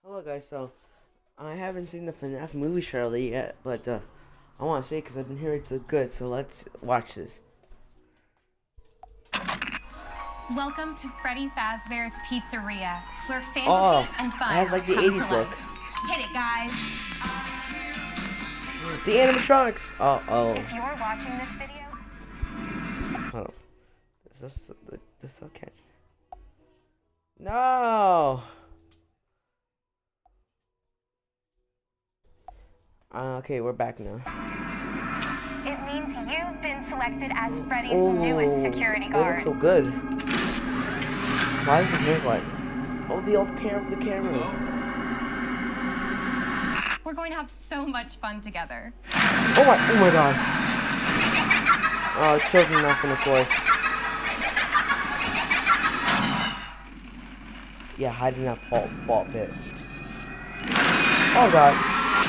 Hello guys, so I haven't seen the FNAF movie trailer yet, but I want to see it because I've been hearing it's so good, so let's watch this. Welcome to Freddy Fazbear's Pizzeria, where fantasy and fun it has like the come 80s to look. life. Hit it, guys. The animatronics! If you're watching this video... Hold on. This okay. No! Okay, we're back now. It means you've been selected as Freddy's newest security guard. They look so good. Why does it look like? Oh, the camera. We're going to have so much fun together. Oh my god. Oh, children nothing, of course. Yeah, hide in that vault pit. Oh god.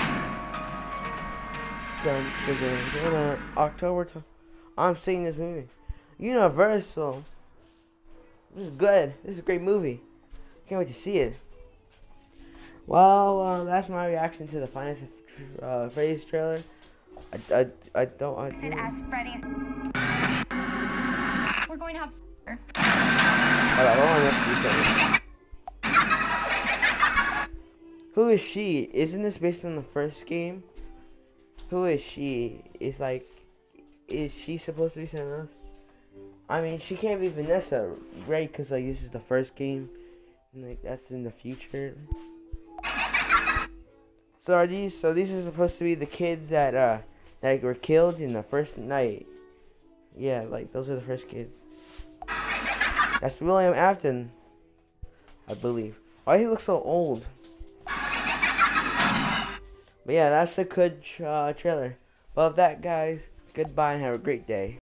October. I'm seeing this movie. Universal. This is good. This is a great movie. Can't wait to see it. Well, that's my reaction to the finest Freddy's trailer. I don't. As Freddy's. We're going to have. Hold on, I want to see something. Who is she? Isn't this based on the first game? Who is she? Is she supposed to be something else? I mean, she can't be Vanessa, right? Because like this is the first game, and like that's in the future. So these are supposed to be the kids that were killed in the first night. Yeah, like those are the first kids. That's William Afton, I believe. Why he looks so old? But yeah, that's a good trailer. Well, with that, guys, goodbye and have a great day.